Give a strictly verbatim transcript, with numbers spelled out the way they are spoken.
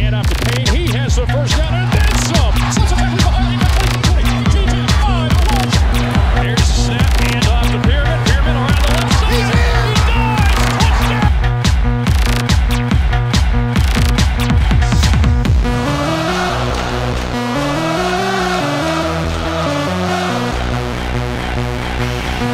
hand off to Payne. He has the first down and then some. There's the snap, hand off to Pyramid. Pyramid around the left side. He dives! Touchdown!